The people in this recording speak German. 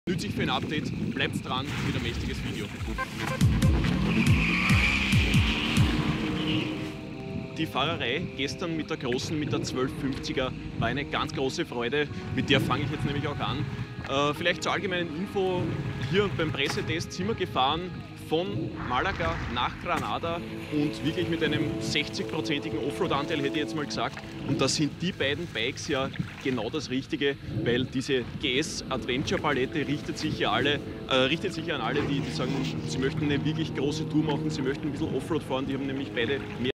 Nützlich für ein Update, bleibt dran, wieder ein mächtiges Video. Die Fahrerei gestern mit der 1250er war eine ganz große Freude, mit der fange ich jetzt nämlich auch an. Vielleicht zur allgemeinen Info, hier beim Pressetest sind wir gefahren von Malaga nach Granada und wirklich mit einem 60%igen Offroad-Anteil, hätte ich jetzt mal gesagt. Und da sind die beiden Bikes ja genau das Richtige, weil diese GS Adventure Palette richtet sich ja an alle, die sagen, sie möchten eine wirklich große Tour machen, sie möchten ein bisschen Offroad fahren, die haben nämlich beide mehr